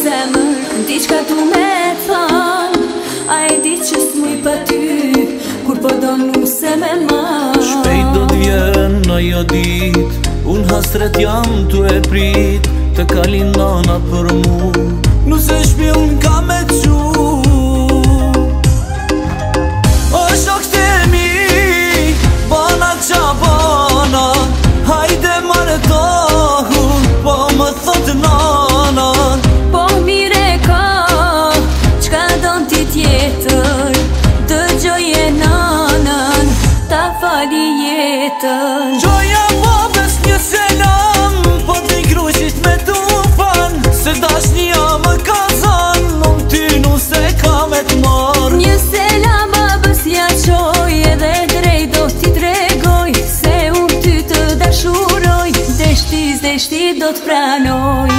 zemër, ndi qka tu me than. A e di që s'muj pa ty, kur po do mu se me marr. Shpejt do t'vjen ajo dit, unë hasret jam tu e prit, të kalin nana për mu, nuse shpill ka me qu. O shok të mi, bana qa bana, hajde martohu, po më thot nana. Po mire ka, qka don ti tjetër, dëgjoje nanën, ta fali jetën. Gjoja babes një selam, po t'i gruqit me tufan, se dashnia më ka zan, unë ty nuse ka me t'mar. Një selam babes ja qoj, edhe drejt do t'i tregoj, se unë ty të dashuroj, deshti do t'pranoj.